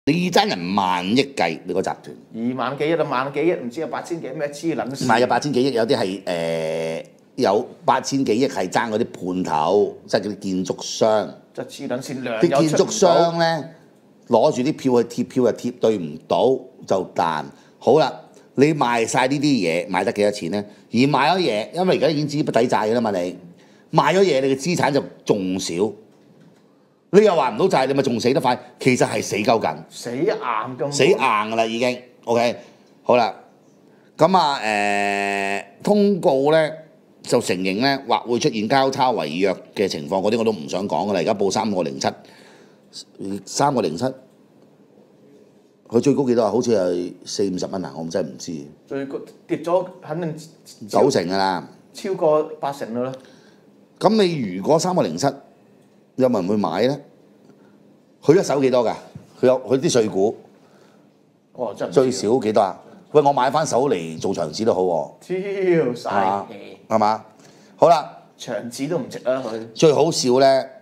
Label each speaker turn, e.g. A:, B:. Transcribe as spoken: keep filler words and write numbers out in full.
A: 你爭人萬億計，你個集團
B: 二萬幾億啊，萬幾億唔知有八千幾咩黐撚線。
A: 唔係有八千幾億，有啲係誒有八千幾億係爭嗰啲判頭，即係嗰啲建築商。
B: 即係黐撚線，糧
A: 啲建築
B: 又出唔到。
A: 商咧攞住啲票去貼票又貼對唔到就彈。好啦，你賣晒呢啲嘢賣得幾多錢咧？而賣咗嘢，因為而家已經資不抵債㗎啦嘛，你賣咗嘢，你嘅資產就仲少。你又還唔到債，你咪仲死得快。其實係死鳩緊，
B: 死硬咁。
A: 死硬㗎啦已經。OK， 好啦，咁啊誒通告咧就承認咧或會出現交叉違約嘅情況，嗰啲我都唔想講㗎啦。而家報三個零七，三個零七，佢最高幾多啊？好似係四五十蚊啊！我真係唔知。
B: 最高跌咗，肯定
A: 九成㗎啦，
B: 超過八成㗎啦。
A: 咁你如果三個零七，有冇人會買咧？佢一手幾多㗎？佢有佢啲碎股，
B: 哦，真係
A: 最少幾多啊？喂，我買翻手嚟做長子都好喎。
B: 超嘥氣，
A: 係嘛？好啦，
B: 長子都唔值啊佢。
A: 最好笑咧〜